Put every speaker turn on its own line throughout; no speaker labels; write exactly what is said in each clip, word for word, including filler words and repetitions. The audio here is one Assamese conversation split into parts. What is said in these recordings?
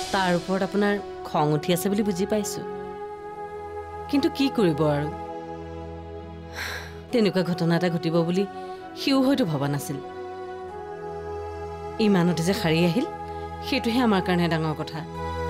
তাৰ ওপৰত আপোনাৰ খং উঠি আছে বুলি বুজি পাইছোঁ কিন্তু কি কৰিব আৰু তেনেকুৱা ঘটনা এটা ঘটিব বুলি সিও হয়তো ভবা নাছিল ইমানতে যে সাৰি আহিল সেইটোহে আমাৰ কাৰণে ডাঙৰ কথা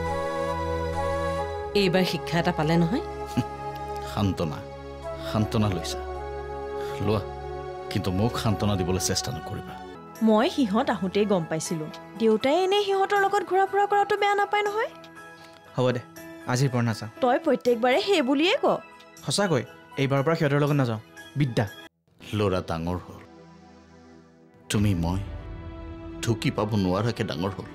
এইবাৰ শিক্ষা এটা পালে নহয়
শান্তনা শান্তনা লৈছা লোৱা কিন্তু মোক শান্তনা দিবলৈ চেষ্টা নকৰিবা
মই সিহঁত আহোঁতেই গম পাইছিলোঁ দেউতাই এনেই সিহঁতৰ লগত ঘূৰা ফুৰা কৰাটো বেয়া নাপায় নহয়
হ'ব দে আজিৰ পৰা নাযাওঁ
তই প্ৰত্যেকবাৰে সেই বুলিয়ে ক
সঁচাকৈ এইবাৰৰ পৰা সিহঁতৰ লগত নাযাওঁ বিদ্যা
ল'ৰা ডাঙৰ হ'ল তুমি মই ঢুকি পাব নোৱাৰাকে ডাঙৰ হ'ল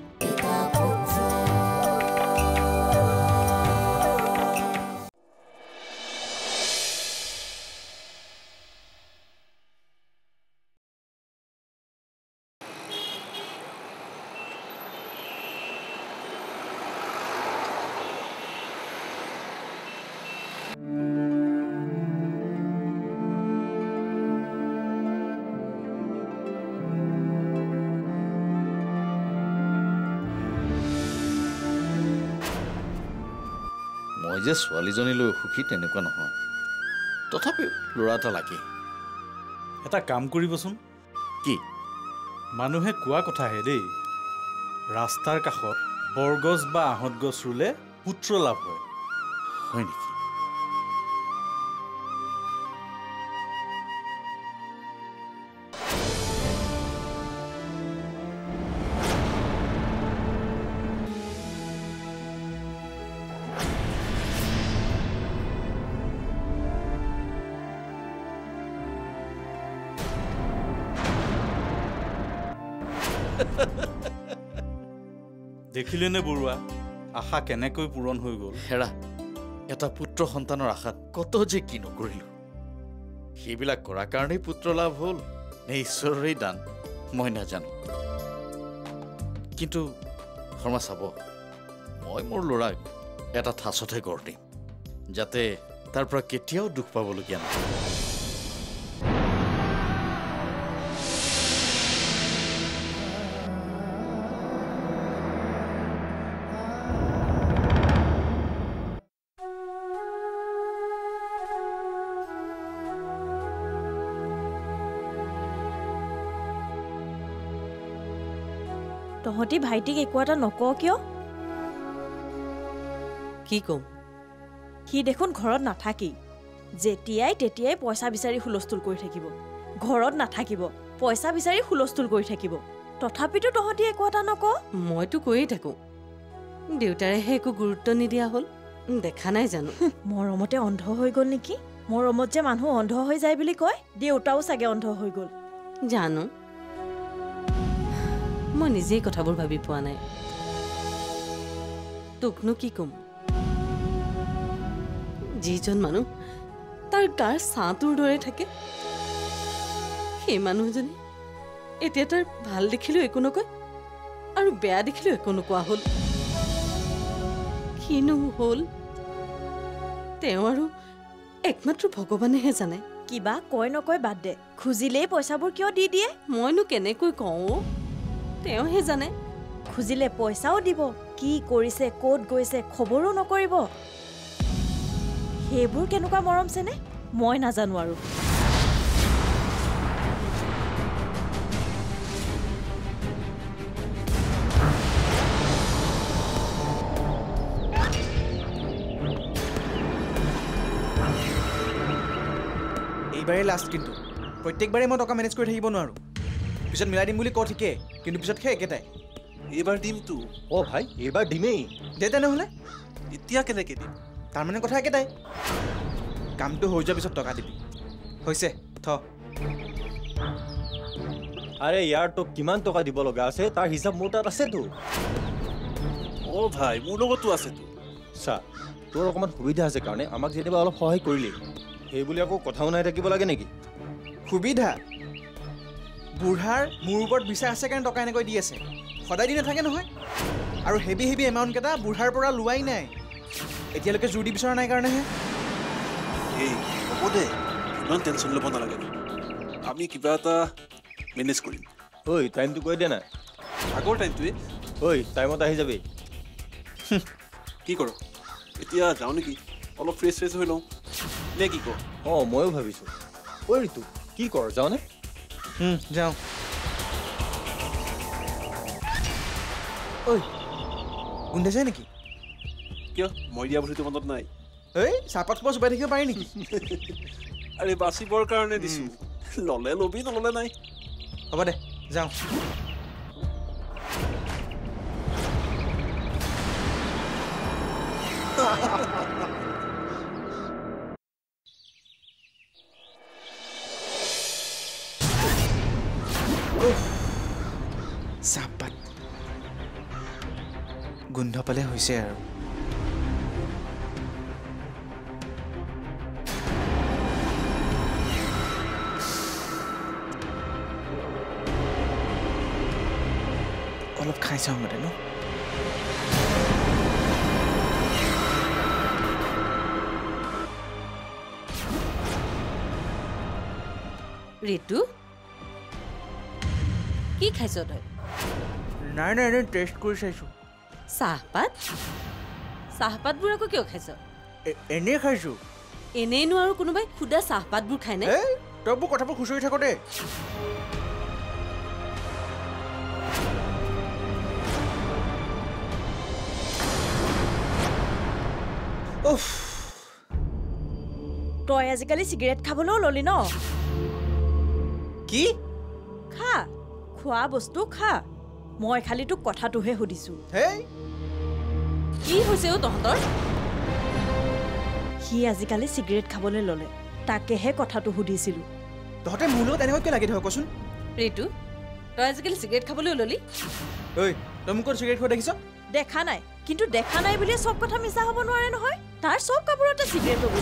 মই যে ছোৱালীজনীলৈ সুখী তেনেকুৱা নহয় তথাপিও ল'ৰা এটা লাগে
এটা কাম কৰিবচোন
কি
মানুহে কোৱা কথাহে দেই ৰাস্তাৰ কাষত বৰগছ বা আহঁত গছ ৰুলে পুত্ৰ লাভ হয়
হয় নেকি
দেখিলেনে বৰুৱা আশা কেনেকৈ পূৰণ হৈ গ'ল
হেৰা এটা পুত্ৰ সন্তানৰ আশাত কত যে কি নকৰিলোঁ সেইবিলাক কৰাৰ কাৰণেই পুত্ৰ লাভ হ'ল নে ঈশ্বৰৰে দান মই নাজানো কিন্তু শৰ্মা চাব মই মোৰ ল'ৰাক এটা ঠাচতহে গঢ় দিম যাতে তাৰ পৰা কেতিয়াও দুখ পাবলগীয়া নহয়
তহঁতি ভাইটিক একো এটা নক কিয়
কি কম
সি দেখোন ঘৰত নাথাকি যেতিয়াই তেতিয়াই পইচা বিচাৰি হুলস্থুল কৰি থাকিব ঘৰত নাথাকিব পইচা বিচাৰি হুলস্থুল কৰি থাকিব তথাপিতো তহঁতি একো এটা নক
মইতো কৈয়ে থাকোঁ দেউতাৰেহে একো গুৰুত্ব নিদিয়া হ'ল দেখা নাই জানো
মৰমতে অন্ধ হৈ গ'ল নেকি মৰমত যে মানুহ অন্ধ হৈ যায় বুলি কয় দেউতাও চাগে অন্ধ হৈ গ'ল
জানো মই নিজেই কথাবোৰ ভাবি পোৱা নাই তোকনো কি কম যিজন মানুহ তাৰ গাৰ ছাঁটোৰ দৰে থাকে সেই মানুহজনী এতিয়া তাৰ ভাল দেখিলেও একো নকয় আৰু বেয়া দেখিলেও একো নোকোৱা হ'ল কিনো হ'ল তেওঁ আৰু একমাত্ৰ ভগৱানেহে জানে
কিবা কয় নকয় বাদ দে খুজিলেই পইচাবোৰ কিয় দি দিয়ে
মইনো কেনেকৈ কওঁ তেওঁহে জানে
খুজিলে পইচাও দিব কি কৰিছে ক'ত গৈছে খবৰো নকৰিব সেইবোৰ কেনেকুৱা মৰম চেনে মই নাজানো আৰু
এইবাৰেই লাষ্ট কিন্তু প্ৰত্যেকবাৰে মই টকা মেনেজ কৰি থাকিব নোৱাৰোঁ পিছত মিলাই দিম বুলি ক ঠিকেই কিন্তু পিছত সেই একেটাই
এইবাৰ দিমতো অ ভাই এইবাৰ দিমেই
দে তেনেহ'লে
এতিয়া কেনেকৈ দিম
তাৰমানে কথা একেটাই কামটো হৈ যোৱাৰ পিছত টকা দিবি হৈছে থ
আৰে ইয়াৰ তোক কিমান টকা দিব লগা আছে তাৰ হিচাপ মোৰ তাত আছেতো
অ ভাই মোৰ লগতো আছেতো
চা তোৰ অকণমান সুবিধা আছে কাৰণে আমাক যেনিবা অলপ সহায় কৰিলি সেই বুলি আকৌ কথাও নাই থাকিব লাগে নেকি
সুবিধা বুঢ়াৰ মোৰ ওপৰত বিচাৰ আছে কাৰণে টকা এনেকৈ দি আছে সদায় দি নাথাকে নহয় আৰু হেভি হেভি এমাউণ্টকেইটা বুঢ়াৰ পৰা লোৱাই নাই এতিয়ালৈকে জোৰ দি বিচৰা নাই কাৰণেহে
এই হ'ব দে ইমান টেনশ্যন ল'ব নালাগে আমি কিবা এটা মেনেজ কৰিম
ঐ টাইমটো কৈ দে না
আগৰ টাইমটোৱে
ঐ টাইমত আহি যাবি
কি কৰ এতিয়া যাওঁ নেকি অলপ ফ্ৰেছ ফ্ৰেছ হৈ লওঁ নে কি কৰ
অঁ ময়ো ভাবিছোঁ ঐ ঋতু কি কৰ যাওঁনে
যাওঁ ঐ গোন্ধাইছে নেকি
কিয় মই দিয়া বস্তুটো মনত নাই
এই চাহপাত খোপা চুবাই থাকিব পাৰি নেকি
আৰে বাচিবৰ কাৰণে দিছোঁ ল'লে ল'বি নল'লে নাই
হ'ব দে যাওঁ চাহপাত গোন্ধ পালে হৈছে আৰু অলপ খাই চাওঁ মানে ন
ঋতু কি খাইছ তই
নাই নাই নাই টেষ্ট কৰি চাইছোঁ
চাহপাত চাহপাতবোৰ আকৌ কিয় খাইছ
এনেই খাইছোঁ
এনেইনো আৰু কোনোবাই সুদা চাহপাতবোৰ খায়নে
এই তই মোৰ কথাবোৰ খুচৰি থাকো দে উফ
তই আজিকালি চিগাৰেট খাবলৈও ললি ন
কি
খা খোৱা বস্তু খা মই খালি তোক কথাটোহে সুধিছোঁ
হেই
কি হৈছে অ' তহঁতৰ
সি আজিকালি চিগাৰেট খাবলৈ ল'লে তাকেহে কথাটো সুধিছিলোঁ
তহঁতে মোৰ লগত এনেকৈ কিয় লাগি থাক কচোন
ঋতু তই আজিকালি চিগাৰেট খাবলৈ ল'লি
ঐ তই মোক ক'ত চিগাৰেট খোৱা দেখিছ
দেখা নাই কিন্তু দেখা নাই বুলিয়ে চব কথা মিছা হ'ব নোৱাৰে নহয় তাৰ চব কাপোৰতে চিগাৰেট ল'ব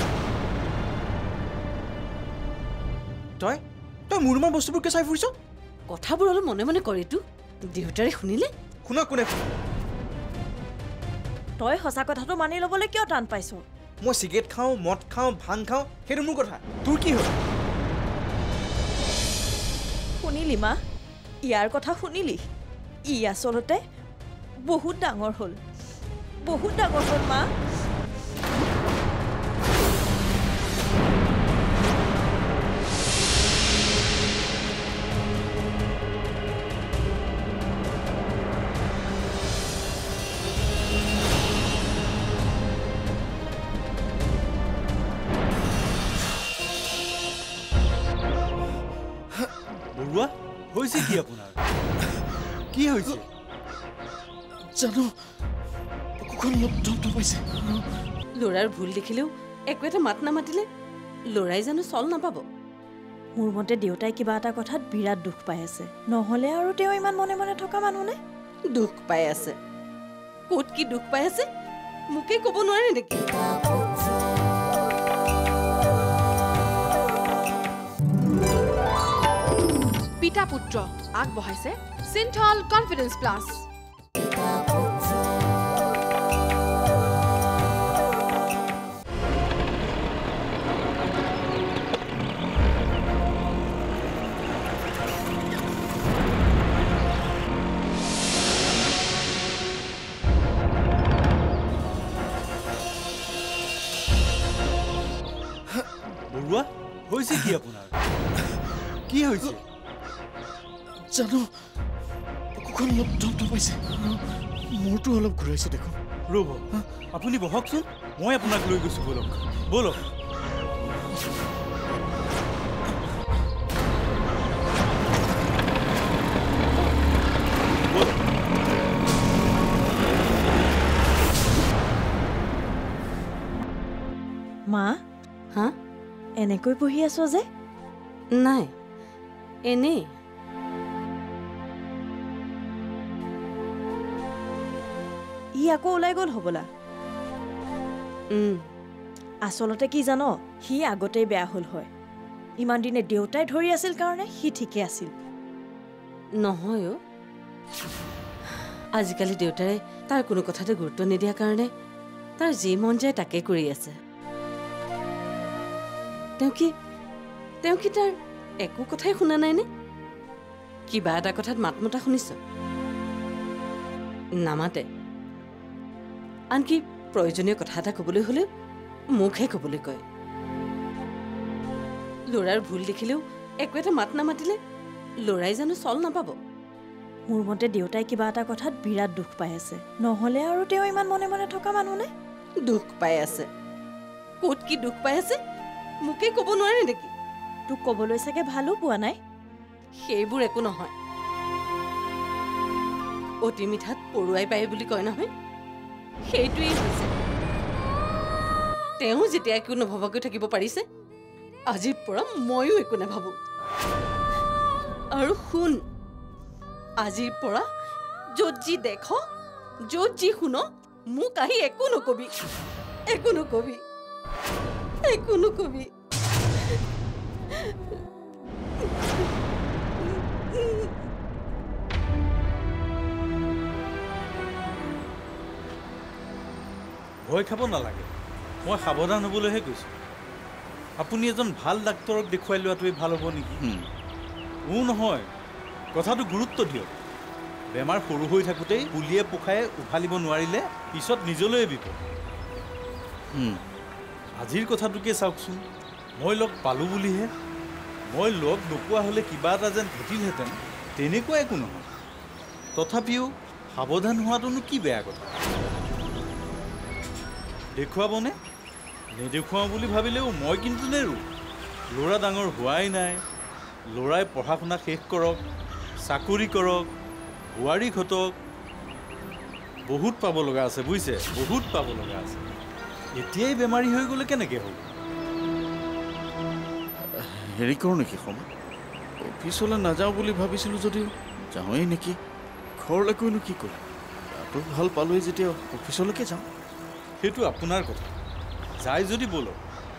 তই তই মোৰ ৰুমৰ বস্তুবোৰ কিয় চাই ফুৰিছ
কথাবোৰ অলপ মনে মনে কৰ ঋতু দেউতাৰে শুনিলে
শুনক কোনে
তই সঁচা কথাটো মানি ল'বলৈ কিয় টান পাইছ
মই চিগাৰেট খাওঁ মদ খাওঁ ভাং খাওঁ সেইটো মোৰ কথা তোৰ কি হ'ল
শুনিলি মা ইয়াৰ কথা শুনিলি ই আচলতে বহুত ডাঙৰ হ'ল বহুত ডাঙৰ হ'ল মা
বৰুৱা হৈছে কি আপোনাৰ কি হৈছে
জানো বুকুখন অলপ ধপধপাইছে
ল'ৰাৰ ভুল দেখিলেও একো এটা মাত নামাতিলে ল'ৰাই জানো চল নাপাব
মোৰ মতে দেউতাই কিবা এটা কথাত বিৰাট দুখ পাই আছে নহ'লে আৰু তেওঁ ইমান মনে মনে থকা মানুহ নে
দুখ পাই আছে ক'ত কি দুখ পাই আছে মোকে ক'ব নোৱাৰে নেকি
পিতা পুত্ৰ আগবঢ়াইছে সিন্থল কনফিডেন্স প্লাস
বৰুৱা হৈছে কি আপোনাৰ কি হৈছে
জানো বুকুখন অলপ ধপধপাইছে মূৰটো অলপ ঘূৰাইছে দেখোন
ৰ'ব আপুনি বহকচোন মই আপোনাক লৈ গৈছোঁ বলক বলক
মা
হা
এনেকৈ বহি আছ যে
নাই এনেই
ই আকৌ ওলাই গ'ল হ'বলা আচলতে কি জান সি আগতেই বেয়া হ'ল হয় ইমান দিনে দেউতাই ধৰি আছিল কাৰণে সি ঠিকে আছিল
নহয় অ' আজিকালি দেউতাৰে তাৰ কোনো কথাতে গুৰুত্ব নিদিয়াৰ কাৰণে তাৰ যি মন যায় তাকে কৰি আছে তেওঁ কি তেওঁ কি তাৰ একো কথাই শুনা নাইনে কিবা এটা কথাত মাত মতা শুনিছ নামাতে আনকি প্ৰয়োজনীয় কথা এটা ক'বলৈ হ'লেও মুখহে ক'বলৈ কয় ল'ৰাৰ ভুল দেখিলেও একো এটা মাত নামাতিলে ল'ৰাই জানো চল নাপাব
মোৰ মতে দেউতাই কিবা এটা কথাত বিৰাট দুখ পাই আছে নহ'লে আৰু তেওঁ ইমান মনে মনে থকা মানুহ নে
দুখ পাই আছে ক'ত কি দুখ পাই আছে মোকে ক'ব নোৱাৰে নেকি
তোক ক'বলৈ চাগে ভালো পোৱা নাই
সেইবোৰ একো নহয় অতি মিঠাত পৰুৱাই পায় বুলি কয় নহয় সেইটোৱেই হৈছে তেওঁ যেতিয়া একো নভবাকৈ থাকিব পাৰিছে আজিৰ পৰা ময়ো একো নাভাবোঁ আৰু শুন আজিৰ পৰা য'ত যি দেখ য'ত যি শুন মোক আহি একো নকবি একো নকবি একো নকবি
ভয় খাব নালাগে মই সাৱধান হ'বলৈহে কৈছোঁ আপুনি এজন ভাল ডাক্তৰক দেখুৱাই লোৱাটোৱেই ভাল হ'ব নেকি ও নহয় কথাটো গুৰুত্ব দিয়ক বেমাৰ সৰু হৈ থাকোঁতেই পুলিয়ে পোখায়ে উভালিব নোৱাৰিলে পিছত নিজলৈয়ে বিপদ আজিৰ কথাটোকে চাওকচোন মই লগ পালোঁ বুলিহে মই লগ নোপোৱা হ'লে কিবা এটা যেন ঘটিলহেঁতেন তেনেকুৱা একো নহয় তথাপিও সাৱধান হোৱাটোনো কি বেয়া কথা দেখুৱাবনে নেদেখুৱাওঁ বুলি ভাবিলেও মই কিন্তু নেৰোঁ ল'ৰা ডাঙৰ হোৱাই নাই ল'ৰাই পঢ়া শুনা শেষ কৰক চাকৰি কৰক বোৱাৰী ঘটক বহুত পাব লগা আছে বুজিছে বহুত পাব লগা আছে এতিয়াই বেমাৰী হৈ গ'লে কেনেকৈ হ'ব
হেৰি কৰোঁ নেকি সময় অফিচলৈ নাযাওঁ বুলি ভাবিছিলোঁ যদিও যাওঁৱেই নেকি ঘৰলৈ গৈনো কি কৰিম তাতো ভাল পালোঁৱেই যেতিয়া অফিচলৈকে যাওঁ
সেইটো আপোনাৰ কথা যাই যদি বলক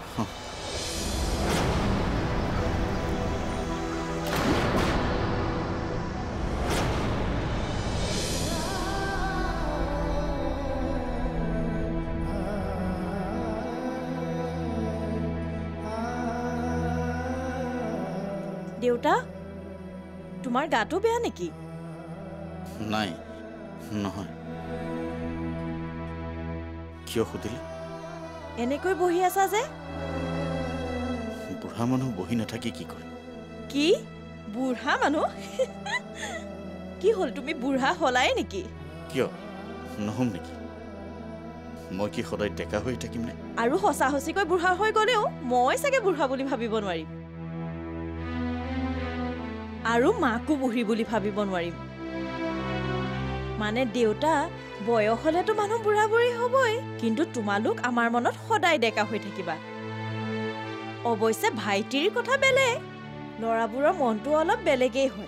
দেউতা তোমাৰ গাটো বেয়া নেকি
নাই নহয় কিয় সুধিলে
এনেকৈ বহি আছা যে
বুঢ়া মানুহ বহি নাথাকি কি কৰে
কি বুঢ়া মানুহ কি হ'ল তুমি বুঢ়া হলাই নেকি
কিয় নহম নেকি মই কি সদায় ডেকা হৈ থাকিম নে
আৰু সঁচা সঁচিকৈ বুঢ়া হৈ গ'লেও মই চাগে বুঢ়া বুলি ভাবিব নোৱাৰিম আৰু মাকো বুঢ়ী বুলি ভাবিব নোৱাৰিম মানে দেউতা বয়স হ'লেতো মানুহ বুঢ়া বুঢ়ী হ'বই কিন্তু তোমালোক আমাৰ মনত সদায় ডেকা হৈ থাকিবা অৱশ্যে ভাইটিৰ কথা বেলেগ ল'ৰাবোৰৰ মনটো অলপ বেলেগেই হয়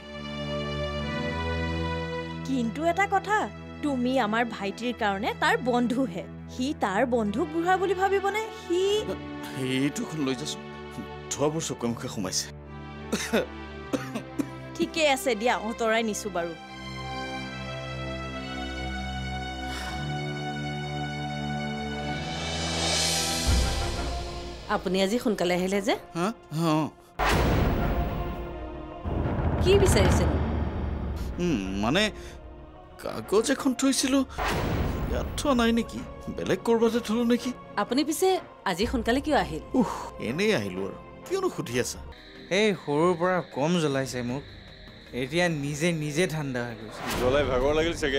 কিন্তু এটা কথা তুমি আমাৰ ভাইটিৰ কাৰণে তাৰ বন্ধুহে সি তাৰ বন্ধুক বুঢ়া বুলি ভাবিবনে সি
সেইটোখন লৈ যাচোন ধোৱাবোৰ চকুৱে মুখে সোমাইছে
ঠিকে আছে দিয়া অঁতৰাই নিছো বাৰু
আপুনি আজি সোনকালে আহিলে যে
হা হা
কি বিচাৰিছিল
মানে কাগজ এখন থৈছিলোঁ ইয়াত থোৱা নাই নেকি বেলেগ ক'ৰবাতে থলোঁ নেকি
আপুনি পিছে আজি সোনকালে কিয় আহিল
উহ এনেই আহিলোঁ আৰু কিয়নো সুধি আছা
এই সৰুৰ পৰা কম জ্বলাইছে মোক এতিয়া নিজে নিজে ঠাণ্ডা হৈ গৈছে
জ্বলাই ভাগৰ লাগিল চাগে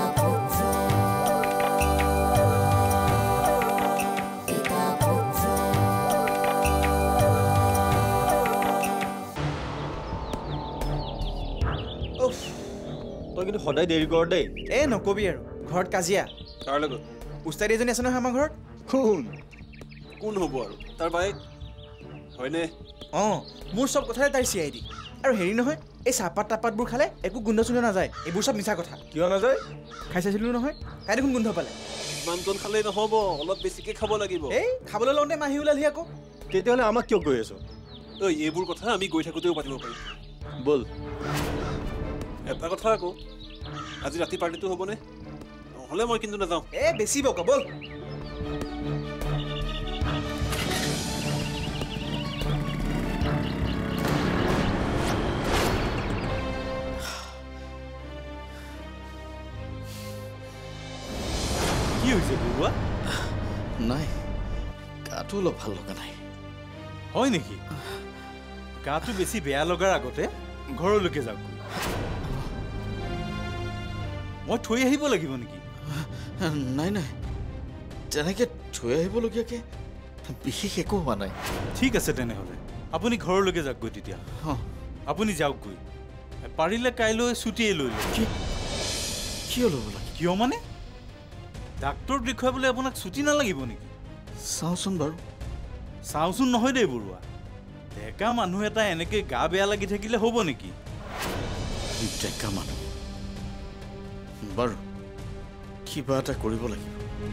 তই কিন্তু সদায় দেৰি কৰ দেই
এ নকবি আৰু ঘৰত কাজিয়া
তাৰ লগত
উস্তাদি এজনী আছে নহয় আমাৰ ঘৰত
কোন
কোন হ'ব আৰু তাৰ বাইক হয়নে
অঁ মোৰ চব কথাতে তাইৰ চি আই ডি আৰু হেৰি নহয় এই চাহপাত তাহপাতবোৰ খালে একো গোন্ধ চোন্ধ নাযায় এইবোৰ চব মিছা কথা
কিয় নাযায়
খাই চাইছিলোঁ নহয় তাই দেখোন গোন্ধ পালে
ইমান কণ খালেই নহ'ব অলপ বেছিকৈ খাব লাগিব
এই খাবলৈ লওঁতে মাহী ওলালহি আকৌ
তেতিয়াহ'লে আমাক কিয় কৈ আছ
ঐ এইবোৰ কথা আমি গৈ থাকোঁতেও পাতিব পাৰিম
ব'ল
এটা কথা আকৌ আজি ৰাতি পাৰ্টিটো হ'বনে নহ'লে মই কিন্তু নাযাওঁ
এ বেছি বক ব'ল
কি হৈছে বৰুৱা?
নাই, গাটো অলপ ভাল লগা নাই।
হয় নেকি? গাটো বেছি বেয়া লগাৰ আগতে ঘৰলৈকে যাওক। মই থৈ আহিব লাগিব নেকি?
নাই নাই, তেনেকৈ থৈ আহিবলগীয়াকৈ বিশেষ একো হোৱা নাই।
ঠিক আছে তেনেহ'লে আপুনি ঘৰলৈকে যাওকগৈ তেতিয়া। আপুনি যাওকগৈ, পাৰিলে কাইলৈ ছুটিয়ে লৈ লওক।
কি কিয় ল'ব লাগে?
কিয় মানে? ডাক্তৰক দেখুৱাবলৈ আপোনাক ছুটি নালাগিব নেকি?
চাওঁচোন বাৰু।
চাওঁচোন নহয় দেই বৰুৱা, ডেকা মানুহ এটা এনেকৈ গা বেয়া লাগি থাকিলে হ'ব নেকি?
ডেকা মানুহ বাৰু, কিবা এটা কৰিব লাগিব।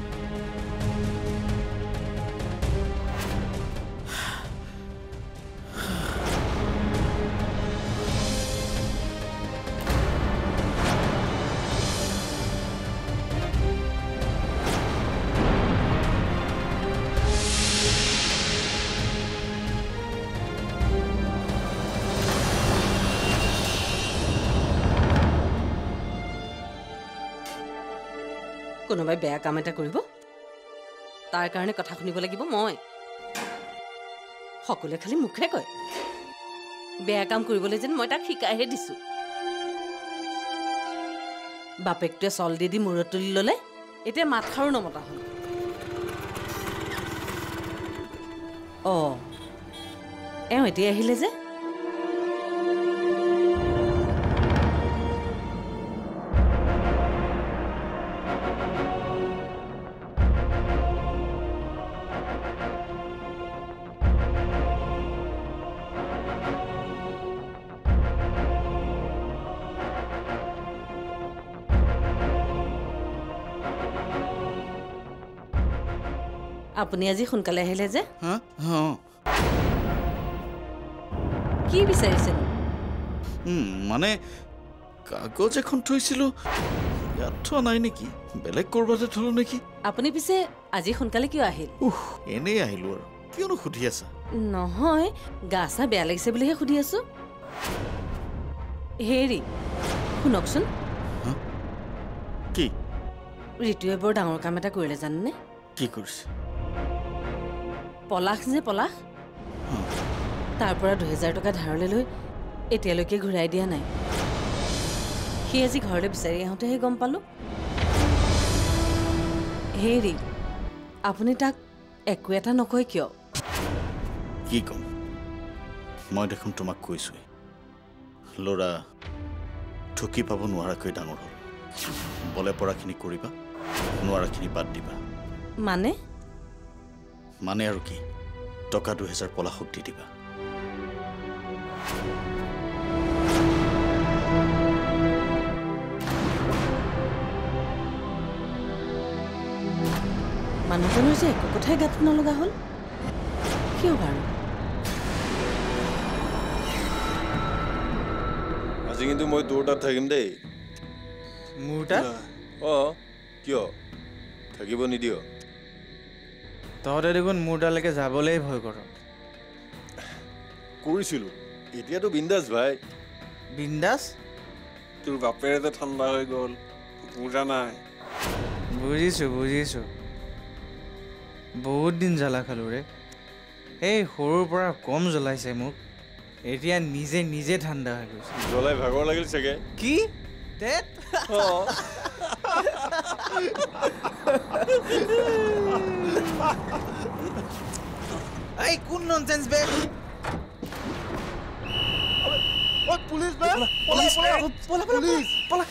কোনোবাই বেয়া কাম এটা কৰিব, তাৰ কাৰণে কথা শুনিব লাগিব মই? সকলোৱে খালি মুখে কয়, বেয়া কাম কৰিবলৈ যেন মই তাক শিকাইহে দিছো। বাপেকটোৱে চল দি দি মূৰত তুলি ল'লে, এতিয়া মাতষাৰো নমতা হ'ল। অঁ, এওঁ এতিয়া আহিলে যে? আপুনি আজি সোনকালে আহিলে যে? কি বিচাৰিছিল?
মানে কাগজ এখন থৈছিলোঁ, ইয়াত থোৱা নাই নেকি? বেলেগ ক'ৰবাতে থলোঁ নেকি?
আপুনি পিছে আজি সোনকালে কিয় আহিল?
উহ, এনেই আহিলোঁ আৰু। কিয়নো সুধি আছা?
নহয়, গা চা বেয়া লাগিছে বুলিহে সুধি আছো। হেৰি শুনকচোন,
কি?
ঋতুৱে বৰ ডাঙৰ কাম এটা কৰিলে জানেনে?
কি কৰিছে?
পলাশ যে পলাশ, তাৰ পৰা দুহেজাৰ টকা ধাৰলৈ লৈ এতিয়ালৈকে ঘূৰাই দিয়া নাই। সি আজি ঘৰলৈ বিচাৰি আহোঁতেহে গম পালোঁ। হেৰি, আপুনি তাক একো এটা নকয় কিয়?
কি ক'ম? মই দেখোন তোমাক কৈছোঁৱেই, ল'ৰা ঠুকি পাব নোৱাৰাকৈ ডাঙৰ হ'ল। বলে পৰাখিনি কৰিবা, নোৱাৰাখিনি বাদ দিবা।
মানে?
মানে আৰু কি, টকা দুহেজাৰ পলাশক দি দিবা।
মানুহজনৰ যে একো কথাই গাত নলগা হ'ল, কিয় বাৰু?
আজি কিন্তু মই তোৰ তাত থাকিম দেই।
মোৰ তাত?
অঁ, কিয় থাকিব নিদিয়?
তহঁতে দেখোন মোৰ তালৈকে যাবলৈ ভয় কৰ।
কৰিছিলোঁ, এতিয়াতো বিন্দাছ ভাই।
বিন্দাছ?
তোৰ বাপেৰে যে ঠাণ্ডা হৈ গ'ল, বুজা নাই?
বুজিছোঁ বুজিছোঁ, বহুত দিন জ্বালা খালোঁ ৰে। এই সৰুৰ পৰা কম জ্বলাইছে মোক, এতিয়া নিজে নিজে ঠাণ্ডা হৈ গৈছে।
জ্বলাই ভাগৰ লাগিল চাগে।
কি? তেত?
অঁ,
এই কোন ননচেন্স বে?
পুলিচ বে,
পলা পলা পলা পলা পলা।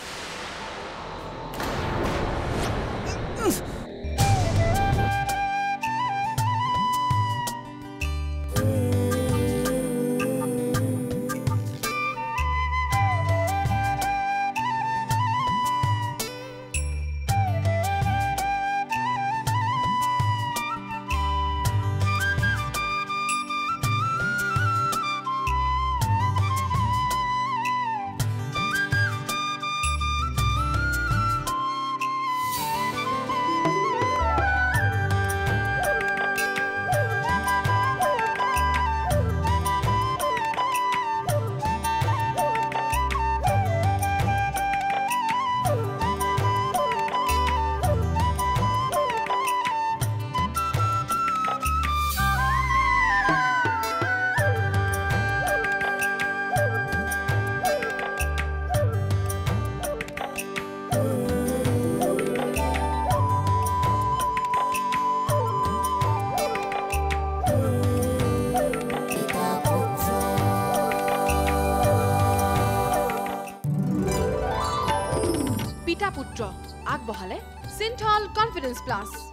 পুত্ৰ আগবঢ়ালে চিন্থল কনফিডেন্স প্লাছ।